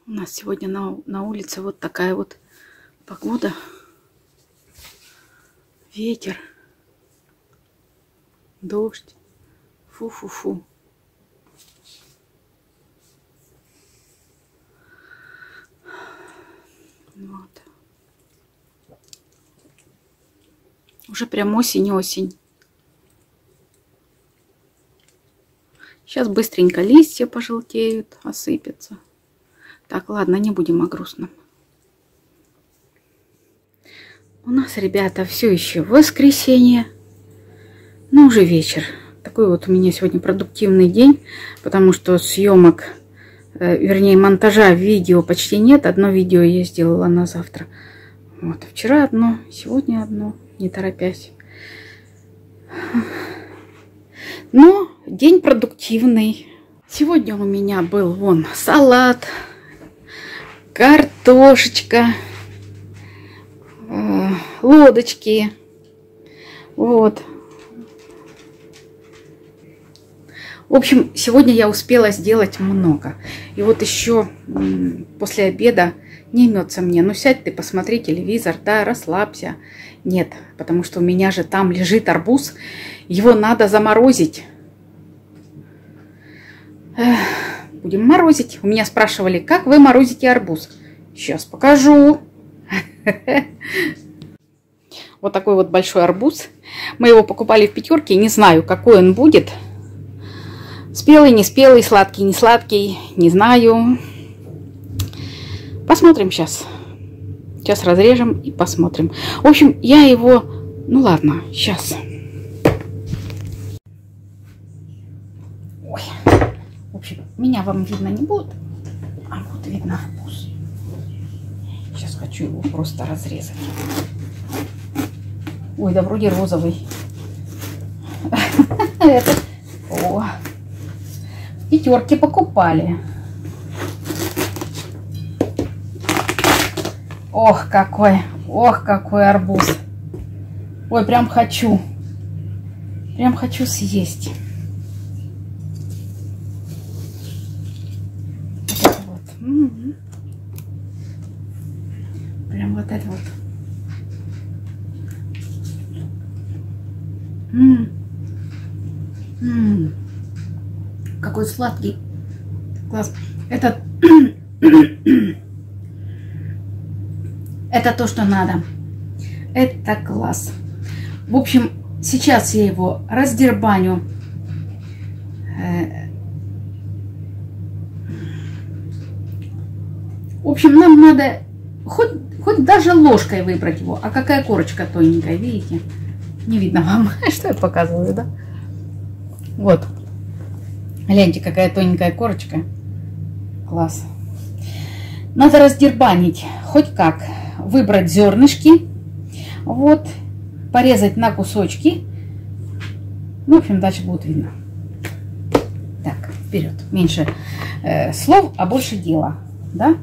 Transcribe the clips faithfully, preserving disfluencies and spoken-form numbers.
У нас сегодня на, на улице вот такая вот погода. Ветер. Дождь. Фу-фу-фу. Вот. Уже прям осень-осень. Сейчас быстренько листья пожелтеют, осыпятся. Так, ладно, не будем о грустном. У нас, ребята, все еще воскресенье, но уже вечер. Такой вот у меня сегодня продуктивный день, потому что съемок, э, вернее, монтажа видео почти нет. Одно видео я сделала на завтра. Вот, вчера одно, сегодня одно, не торопясь. Но день продуктивный. Сегодня у меня был вон салат, картошечка, э, лодочки. Вот. В общем, сегодня я успела сделать много. И вот еще после обеда не имется мне. Ну, сядь ты, посмотри телевизор, да, расслабься. Нет, потому что у меня же там лежит арбуз. Его надо заморозить. Эх, будем морозить. У меня спрашивали, как вы морозите арбуз. Сейчас покажу. Вот такой вот большой арбуз. Мы его покупали в пятерке. Не знаю, какой он будет. Спелый, не спелый, сладкий, не сладкий. Не знаю. Посмотрим сейчас. Сейчас разрежем и посмотрим. В общем, я его... Ну ладно, сейчас. Ой. В общем, меня вам видно не будет. А вот видно арбуз. Сейчас хочу его просто разрезать. Ой, да вроде розовый. Это... О. В пятерке покупали. Ох, какой, ох, какой арбуз. Ой, прям хочу. Прям хочу съесть. Вот это вот. М-м-м. Прям вот это вот. М-м. М-м. Какой сладкий. Класс. Это... Это то, что надо. Это класс. В общем, сейчас я его раздербаню. В общем, нам надо хоть, хоть даже ложкой выбрать его. А какая корочка тоненькая, видите? Не видно вам, что я показываю, да? Вот. Гляньте, какая тоненькая корочка. Класс. Надо раздербанить хоть как. Выбрать зернышки. Вот. Порезать на кусочки. Ну, в общем, дальше будет видно. Так, вперед. Меньше э, слов, а больше дела. Да?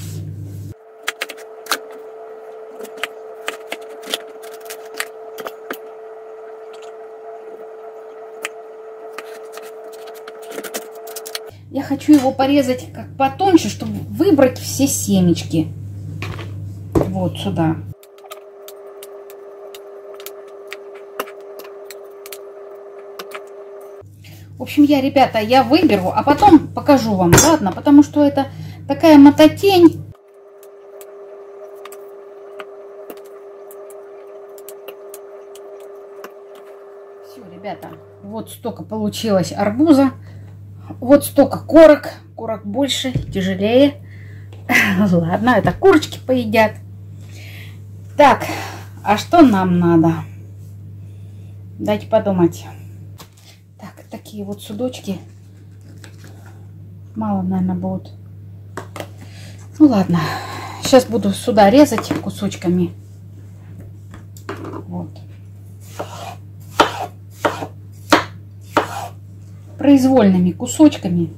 Я хочу его порезать как потоньше, чтобы выбрать все семечки. Вот сюда. В общем, я, ребята, я выберу, а потом покажу вам, ладно? Потому что это такая мототень. Все, ребята, вот столько получилось арбуза. Вот столько корок. Корок больше, тяжелее. Ладно, это курочки поедят. Так, а что нам надо? Дайте подумать. Так, такие вот судочки. Мало, наверное, будут. Ну ладно. Сейчас буду сюда резать кусочками. Вот. Произвольными кусочками.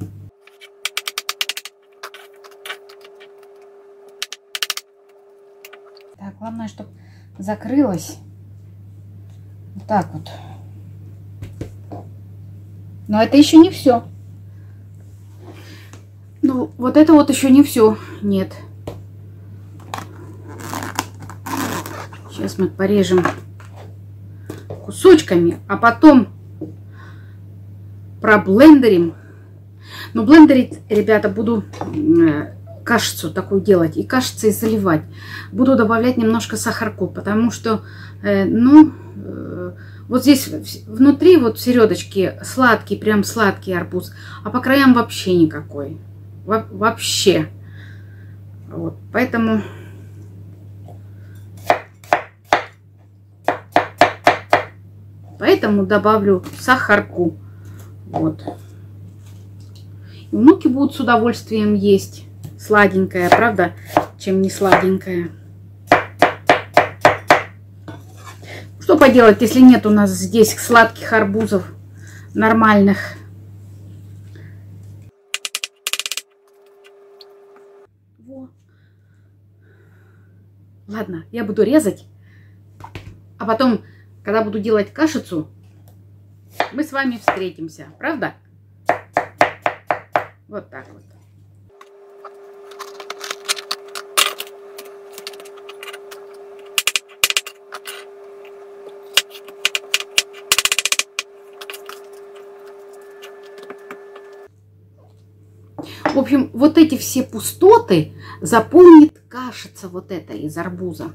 Так, главное, чтобы закрылось. Вот так вот. Но это еще не все. Ну, вот это вот еще не все. Нет. Сейчас мы порежем кусочками, а потом проблендерим. Но блендерить, ребята, буду кашицу такую делать и кашицей заливать. Буду добавлять немножко сахарку, потому что, э, ну, э, вот здесь внутри, вот в середочке сладкий, прям сладкий арбуз, а по краям вообще никакой. Во вообще. Вот, поэтому... Поэтому добавлю сахарку. Вот. И внуки будут с удовольствием есть сладенькое, правда, чем не сладенькое. Что поделать, если нет у нас здесь сладких арбузов нормальных. Во. Ладно, я буду резать, а потом, когда буду делать кашицу, мы с вами встретимся, правда? Вот так вот. В общем, вот эти все пустоты заполнит кашица вот эта из арбуза.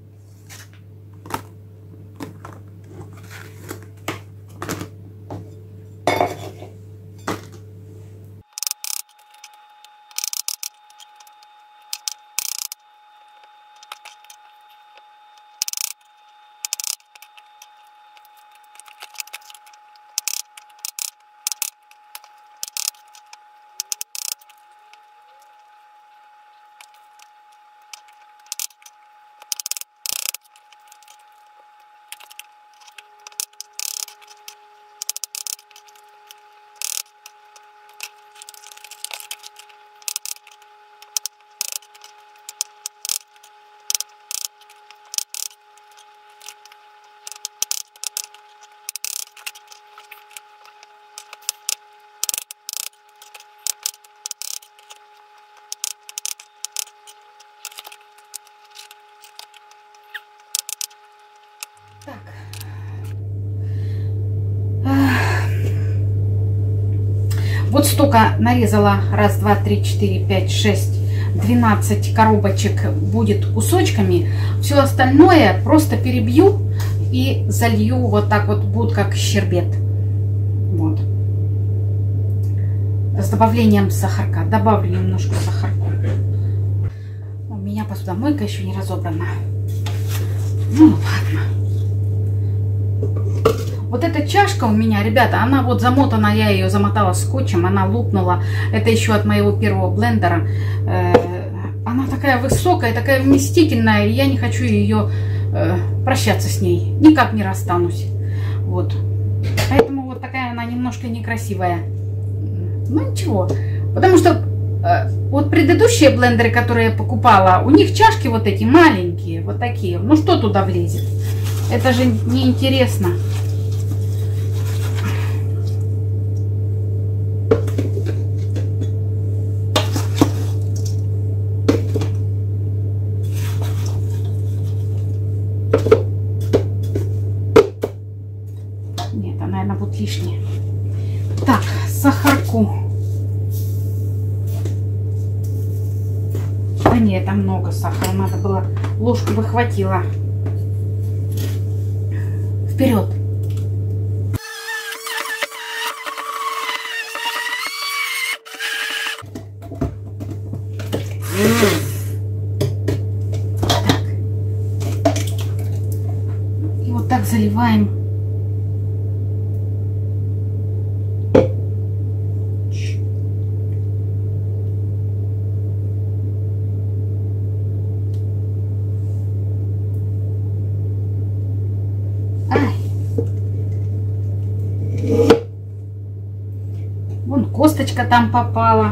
Так. Вот столько нарезала. Раз, два, три, четыре, пять, шесть, двенадцать коробочек будет кусочками. Все остальное просто перебью и залью вот так вот, будет как щербет. Вот. С добавлением сахарка. Добавлю немножко сахарку. У меня посудомойка еще не разобрана. Ну ладно. Вот эта чашка у меня, ребята, она вот замотана, я ее замотала скотчем, она лопнула. Это еще от моего первого блендера. Она такая высокая, такая вместительная, и я не хочу ее прощаться с ней. Никак не расстанусь. Вот. Поэтому вот такая она немножко некрасивая. Ну ничего. Потому что вот предыдущие блендеры, которые я покупала, у них чашки вот эти маленькие, вот такие. Ну что туда влезет? Это же неинтересно. Нет, она, наверное, будет лишняя. Так, сахарку. Да нет, там много сахара. Надо было, ложку бы хватило. Вперед! Так. И вот так заливаем. Вон косточка там попала.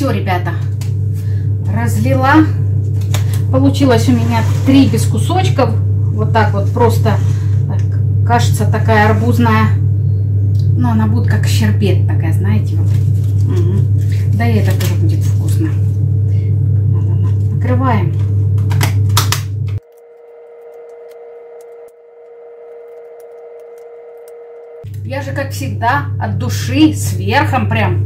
Все, ребята, разлила. Получилось у меня три без кусочков. Вот так вот просто кашица такая арбузная. Но она будет как щербет такая, знаете. Вот. Угу. Да и это тоже будет вкусно. Накрываем. Я же, как всегда, от души, с верхом прям.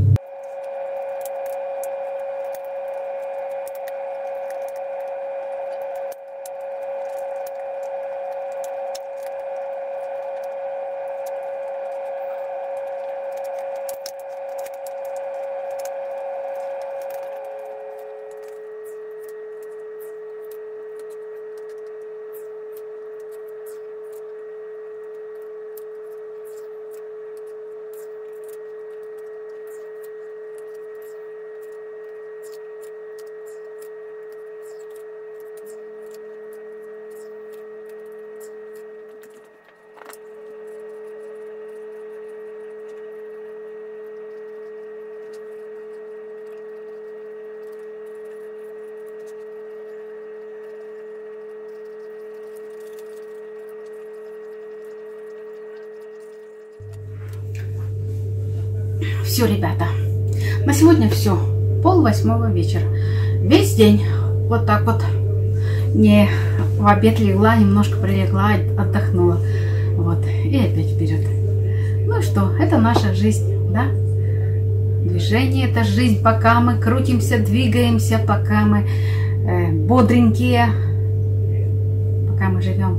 Все, ребята, на сегодня все. Пол восьмого вечера. Весь день вот так вот. Не в обед легла, немножко прилегла, отдохнула. Вот, и опять вперед. Ну и что, это наша жизнь, да? Движение — это жизнь, пока мы крутимся, двигаемся, пока мы э, бодренькие, пока мы живем.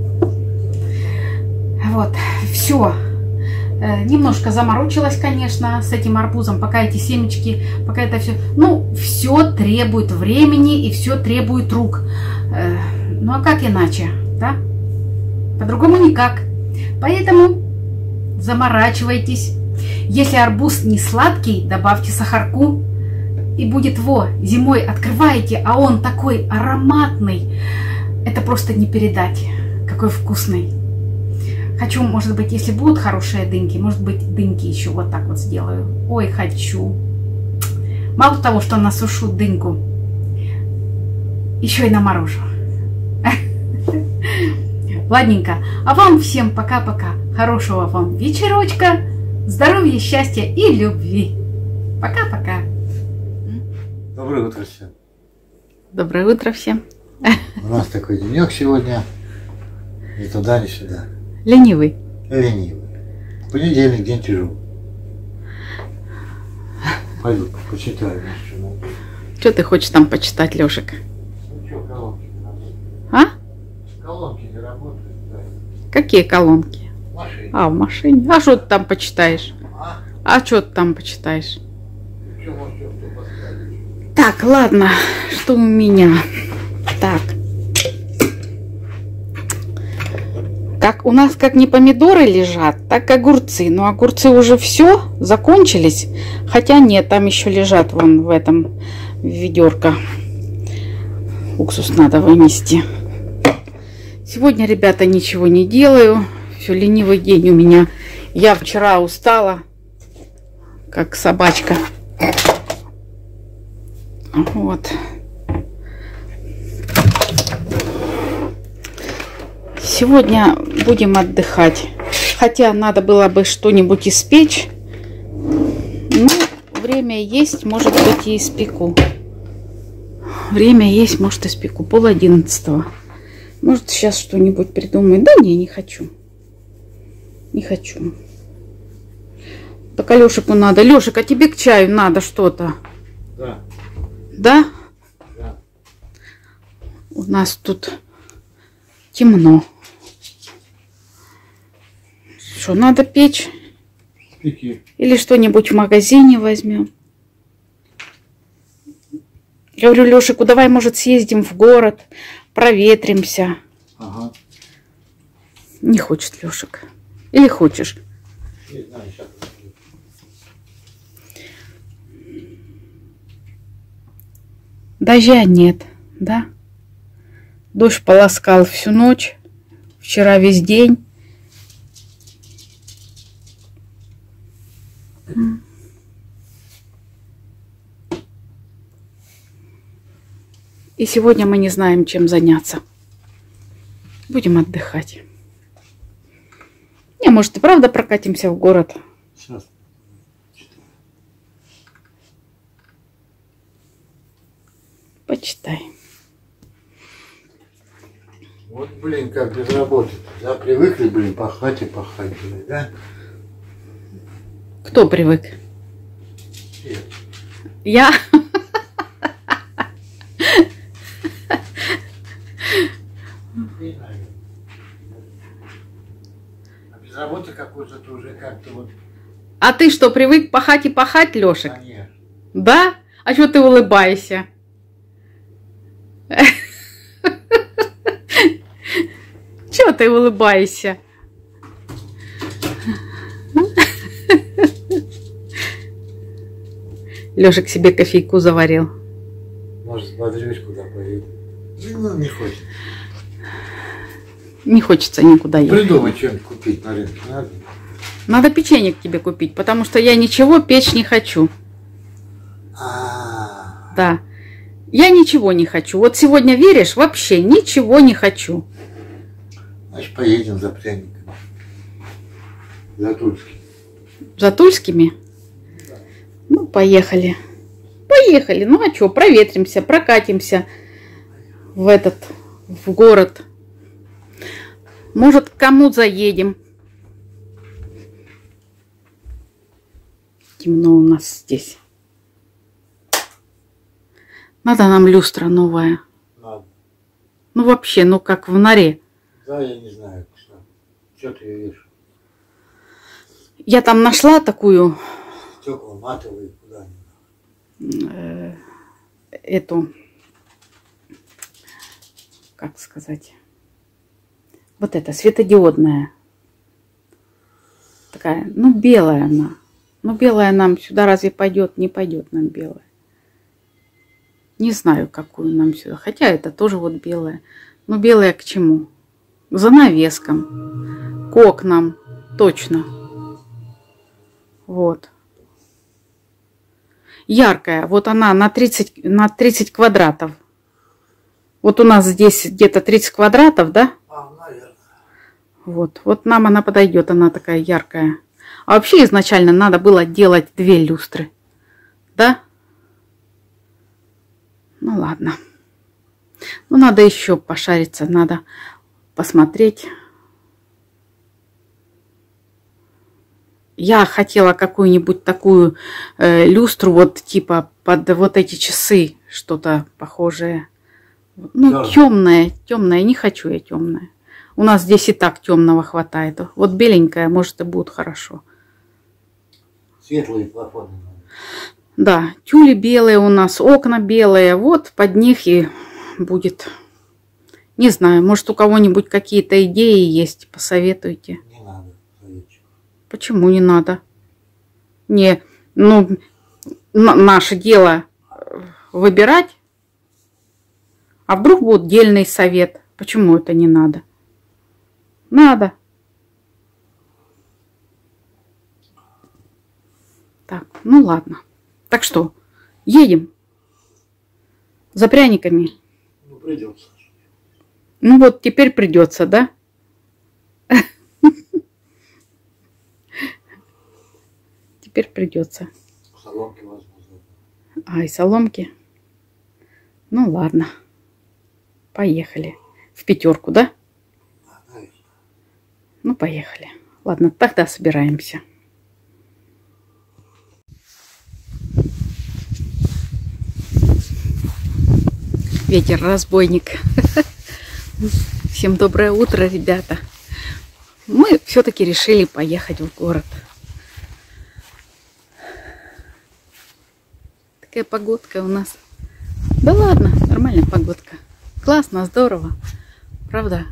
Вот, все. Немножко заморочилась, конечно, с этим арбузом, пока эти семечки, пока это все. Ну, все требует времени и все требует рук. Ну, а как иначе, да? По-другому никак. Поэтому заморачивайтесь. Если арбуз не сладкий, добавьте сахарку. И будет, во, зимой открываете, а он такой ароматный. Это просто не передать, какой вкусный. Хочу, может быть, если будут хорошие дыньки, может быть, дыньки еще вот так вот сделаю. Ой, хочу. Мало того, что насушу дыньку, еще и наморожу. Ладненько. А вам всем пока-пока. Хорошего вам вечерочка. Здоровья, счастья и любви. Пока-пока. Доброе утро всем. Доброе утро всем. У нас такой денек сегодня. Ни туда, ни сюда. Ленивый. Ленивый. Понедельник, день тяжелый. Пойду почитаю. Что ты хочешь там почитать, Лешек? Ну что, колонки не работают. А? Колонки не работают, да. Какие колонки? В машине. А, в машине. А что ты там почитаешь? А? А что ты там почитаешь? Что, может, что поставить? Так, ладно. Что у меня? Так. Как у нас как не помидоры лежат, так огурцы. Но огурцы уже все закончились. Хотя нет, там еще лежат вон в этом ведерко. Уксус надо вынести. Сегодня, ребята, ничего не делаю. Все, ленивый день у меня. Я вчера устала, как собачка. Вот. Сегодня будем отдыхать. Хотя надо было бы что-нибудь испечь. Но время есть, может быть, и испеку. Время есть, может, испеку. Пол одиннадцатого. Может, сейчас что-нибудь придумаю. Да не, не хочу. Не хочу. Так Алешику надо. Лешик, а тебе к чаю надо что-то? Да. Да? Да. У нас тут темно. Что, надо печь? Пеки. Или что-нибудь в магазине возьмем? Я говорю, Лешику, давай, может, съездим в город, проветримся. Ага. Не хочет Лешик. Или хочешь? Не знаю, сейчас. Дождя нет, да? Дождь полоскал всю ночь, вчера весь день. И сегодня мы не знаем, чем заняться. Будем отдыхать. Не, может, и правда прокатимся в город. Сейчас. Почитай. Вот, блин, как без работы. Да, привыкли, блин, пахать и пахать, блин, да? Кто привык? Нет. Я? Не знаю. А без работы какой-то ты уже как-то вот... А ты что, привык пахать и пахать, Лешек? Конечно. Да? А что ты улыбаешься? Чего ты улыбаешься? Лешек себе кофейку заварил. Может, бодрюсь, куда поеду. Ну, не хочет. Не хочется никуда ехать. Придумай что-нибудь купить на рынке, надо? Надо печенье тебе купить, потому что я ничего печь не хочу. А, Да. Я ничего не хочу. Вот сегодня, веришь, вообще ничего не хочу. значит, поедем за пряниками. За Тульским. За Тульскими? Ну, поехали. Поехали. Ну, а что, проветримся, прокатимся в этот, в город. Может, к кому заедем. Темно у нас здесь. Надо нам люстра новая. Надо. Ну, вообще, ну, как в норе. Да, я не знаю, что. Что ты ее видишь? Я там нашла такую... Стекла матовые, куда Э, эту... Как сказать? Вот это, светодиодная. Такая, ну, белая она. Ну, белая нам сюда разве пойдет? Не пойдет нам белая. Не знаю, какую нам сюда. Хотя это тоже вот белая. Но белая к чему? К занавескам. К окнам. Точно. Вот. Яркая. Вот она на тридцать, на тридцать квадратов. Вот у нас здесь где-то тридцать квадратов, да? А, наверное. Вот. Вот нам она подойдет. Она такая яркая. А вообще изначально надо было делать две люстры. Да? Ну ладно. Ну надо еще пошариться. Надо посмотреть. Я хотела какую-нибудь такую э, люстру, вот типа под вот эти часы, что-то похожее. Ну, темное, темное. Не хочу я темное. У нас здесь и так темного хватает. Вот беленькая, может, и будет хорошо. Светлые плафоны надо. Да, тюли белые у нас, окна белые. Вот под них и будет. Не знаю, может, у кого-нибудь какие-то идеи есть, посоветуйте. Не надо, советчик. Почему не надо? Не, ну, наше дело выбирать. А вдруг будет дельный совет? Почему это не надо? Надо. Так, ну ладно. Так что, едем за пряниками. Ну, придется. Ну вот, теперь придется, да? Теперь придется. Соломки возможно. А, и соломки. Ну ладно. Поехали. В пятерку, да? Да, наверное. Ну, поехали. Ладно, тогда собираемся. Ветер-разбойник. Всем доброе утро, ребята. Мы все-таки решили поехать в город. Такая погодка у нас. Да ладно, нормальная погодка. Классно, здорово. Правда?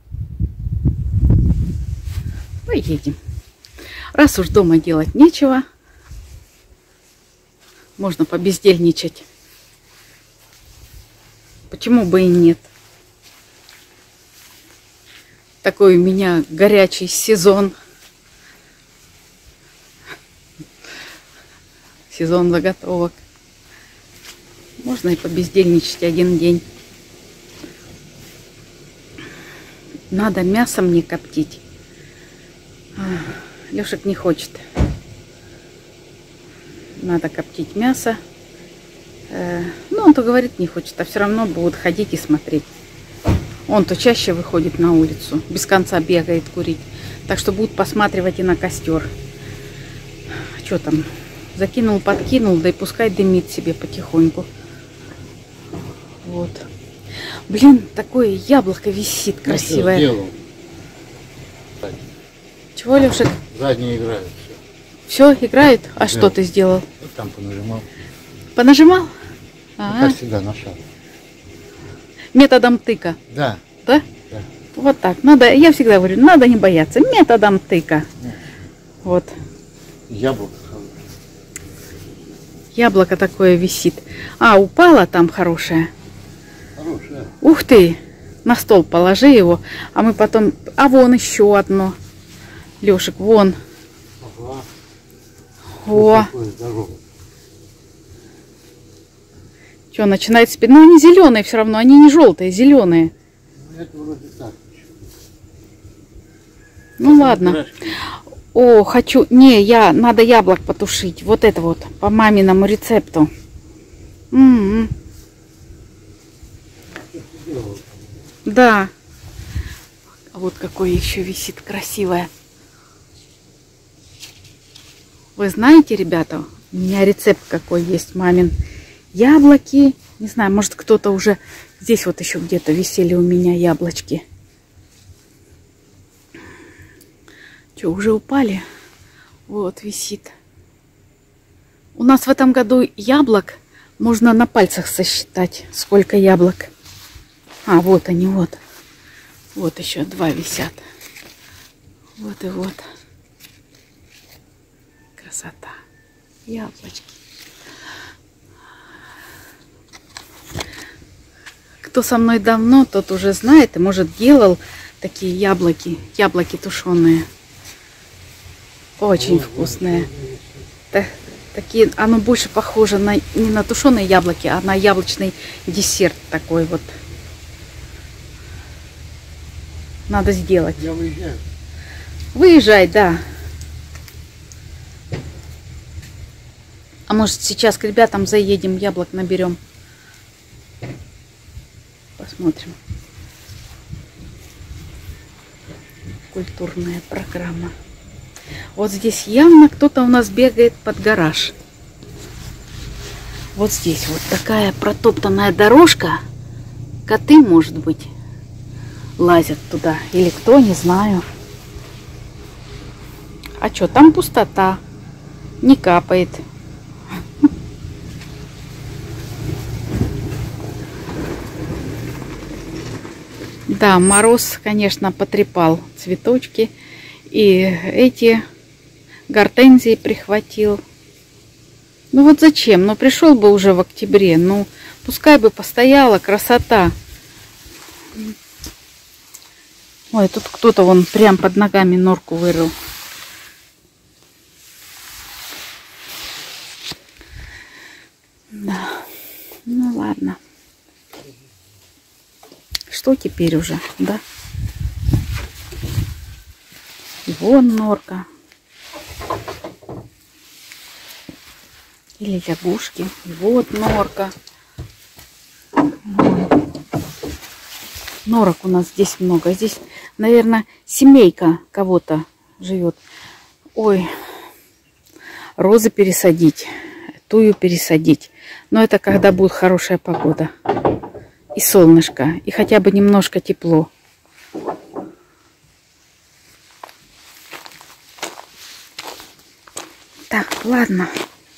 Поедем. Раз уж дома делать нечего, можно побездельничать. Почему бы и нет? Такой у меня горячий сезон. Сезон заготовок. Можно и побездельничать один день. Надо мясо мне коптить. Лешек не хочет. Надо коптить мясо. Ну, он то говорит, не хочет, а все равно будут ходить и смотреть. Он то чаще выходит на улицу, без конца бегает курить. Так что будут посматривать и на костер. Что там? Закинул, подкинул, да и пускай дымит себе потихоньку. Вот. Блин, такое яблоко висит красивое. Сделал. Чего, Лешек? Задние играют. Все, играет? А Да. что ты сделал? Вот там понажимал. Понажимал? Ну, А, как всегда, на шаг. методом тыка. Да. Да? Да. Вот так. Надо, я всегда говорю, надо не бояться. Методом тыка. Вот. Яблоко. Яблоко такое висит. А, упало там хорошее. Хорошее. Ух ты! На стол положи его. А мы потом... А вон еще одно. Лешек, вон. Ага. О, Такое здоровое. что, начинает спить? Ну, они зеленые все равно. Они не желтые, зеленые. Ну, это вроде так. Ну, ладно. О, хочу... Не, я... Надо яблок потушить. Вот это вот. По маминому рецепту. М-м-м. Да. Вот какое еще висит красивое. Вы знаете, ребята, у меня рецепт какой есть мамин. Яблоки. Не знаю, может кто-то уже... Здесь вот еще где-то висели у меня яблочки. Что, уже упали? Вот, висит. У нас в этом году яблок можно на пальцах сосчитать, сколько яблок. А, вот они, вот. Вот еще два висят. Вот и вот. Красота. Яблочки. Кто со мной давно, тот уже знает и, может, делал такие яблоки. Яблоки тушеные. Очень вкусные. Да, такие, оно больше похоже на, не на тушеные яблоки, а на яблочный десерт такой вот. Надо сделать. Я выезжаю. Выезжай, да. А может, сейчас к ребятам заедем, яблок наберем. Посмотрим. Культурная программа. Вот здесь явно кто-то у нас бегает под гараж. Вот здесь вот такая протоптанная дорожка. Коты, может быть, лазят туда. Или кто, не знаю. А что, там пустота. Не капает. Да, мороз, конечно, потрепал цветочки. И эти гортензии прихватил. Ну вот зачем? Ну пришел бы уже в октябре. Ну пускай бы постояла, красота. Ой, тут кто-то вон прям под ногами норку вырыл. Да, ну ладно. Что теперь уже, да? И вон норка. Или лягушки. И вот норка. Норок у нас здесь много. Здесь, наверное, семейка кого-то живет. Ой, розы пересадить. Тую пересадить. Но это когда будет хорошая погода. И солнышко. И хотя бы немножко тепло. Так, ладно.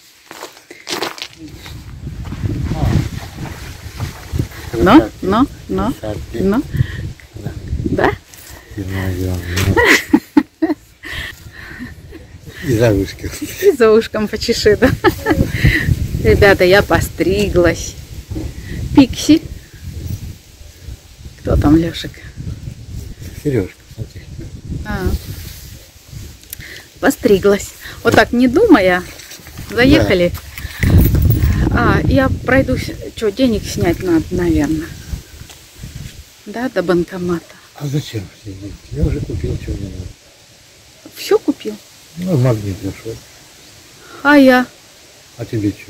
Но, но, но, но. Да? И за ушки. И за ушком почеши, да? Ребята, я постриглась. Пикси. Кто там, Лешек? Сережка, смотри. А. Постриглась. Вот так, не думая, заехали. Да. А, я пройдусь. Что, денег снять надо, наверное. Да, до банкомата. А зачем сидеть? Я уже купил, чего мне надо. Все купил? Ну, в магнит зашел. А я? А тебе что?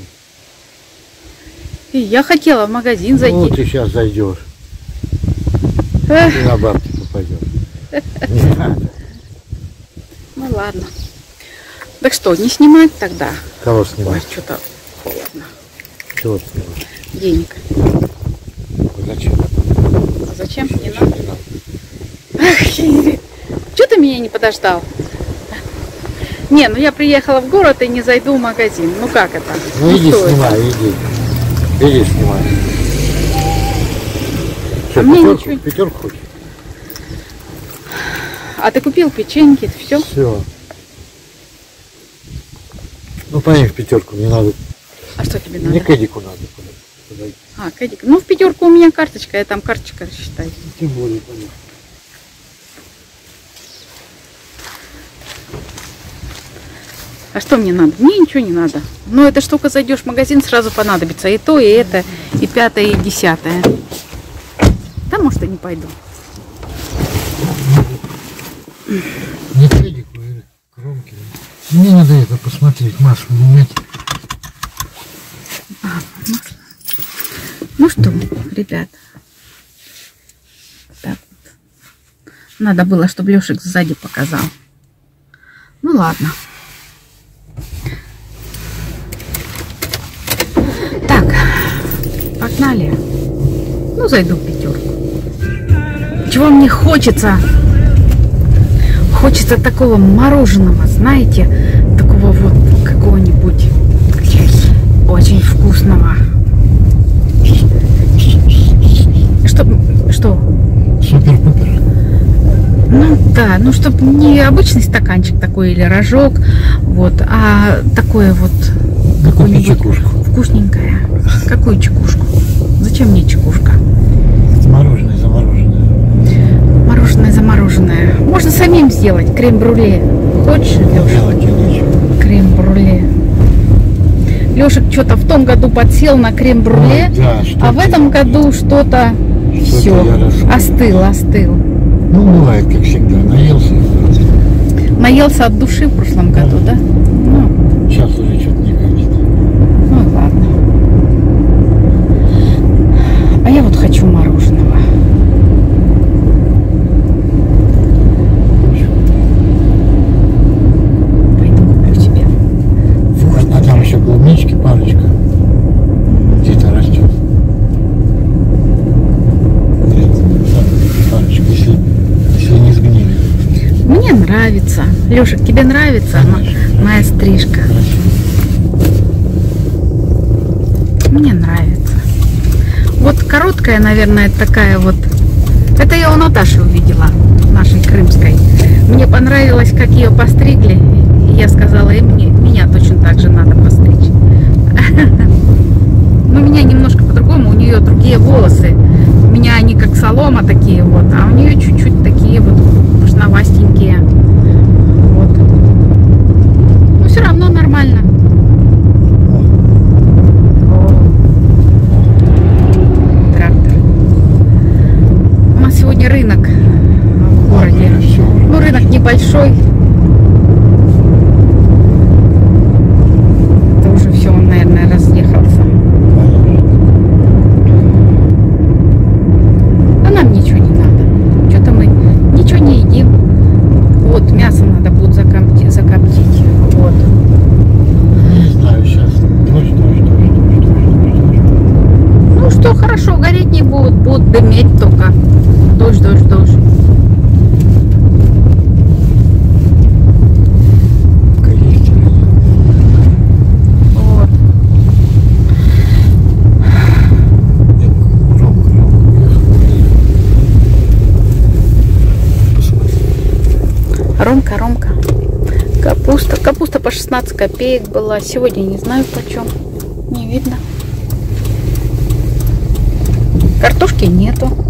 И я хотела в магазин зайти. Ну, ты сейчас зайдешь. Эх. Ты на бабки попадешь. Не надо. Ну ладно. Так что, не снимать тогда? Кого Ой, снимать? что-то холодно. Чего снимать? Денег. Зачем? А зачем? Не Зачем надо. не надо? Что ты меня не подождал? Не, ну я приехала в город и не зайду в магазин. Ну как это? Ну, иди что снимай, это? иди. Иди снимай. Что, А мне пятерку, ничего- пятерку хочешь? А ты купил печеньки, все? Все. Ну, поехали в пятерку, мне надо. А что тебе Мне надо? к Эдику надо куда-то подойти. А, кредит. Ну в пятерку у меня карточка, я там карточка рассчитаю. Тем более, поехали. А что мне надо? Мне ничего не надо. Ну эта штука, зайдешь в магазин, сразу понадобится и то, и это, и пятое, и десятое. Да, может, и не пойду. Не к Эдику, или к Ромке. Мне надо это посмотреть, Машу, менять. Ну что, ребят. Так вот. Надо было, чтобы Лешек сзади показал. Ну ладно. Так, погнали. Ну, зайду в пятерку. Чего мне хочется? Хочется такого мороженого, знаете, такого вот какого-нибудь очень вкусного. Что? Что? Супер-пупер. Ну да, ну чтобы не обычный стаканчик такой или рожок, вот, а такое вот Да купи какое-нибудь чекушку. вкусненькое. Какую чекушку? Зачем мне чекушка? Мороженое, замороженное. Мороженое замороженное. Можно самим сделать крем-брюле. Хочешь, Леша? Делать тебе нечего. Крем-брюле. Лешек что-то в том году подсел на крем-брюле, Ой, да, а в что-то- этом году что-то Что-то все я раскрыл. остыл, остыл. Ну, бывает, как всегда, наелся. Наелся от души в прошлом году, да? Ну, Сейчас уже что-то не катит. ну ладно. А я вот хочу мороженого. Пойду куплю себе. Вот, а там еще клубнички парочка. Где-то растет. Нет, да, парочка, если, если не сгнили. Мне нравится. Лешек, тебе нравится мо- Конечно. моя стрижка? Мне нравится. Вот короткая, наверное, такая вот. Это я у Наташи увидела, нашей крымской. Мне понравилось, как ее постригли. И я сказала, и мне, меня точно так же надо постричь. Ну, у меня немножко по-другому, у нее другие волосы. У меня они как солома такие вот, а у нее чуть-чуть такие вот пушновастенькие. Вот. Но все равно нормально. Трактор. У нас сегодня рынок в городе. Ну, рынок небольшой. Это уже все, он, наверное, разъехался. А нам ничего не надо. Что-то мы ничего не едим. Вот, мясо надо будет закоптить. закоптить. Вот. Не знаю, сейчас дождь, дождь, дождь, дождь, дождь, дождь. Ну что, хорошо, гореть не будут, будут дыметь только. Дождь, дождь, дождь. Пока есть или нет. Вот. Я Ромка, Ромка, уехал. Посмотри. Ромка, Ромка. Капуста. Капуста по шестнадцать копеек была. Сегодня не знаю почем. Не видно. Картошки нету.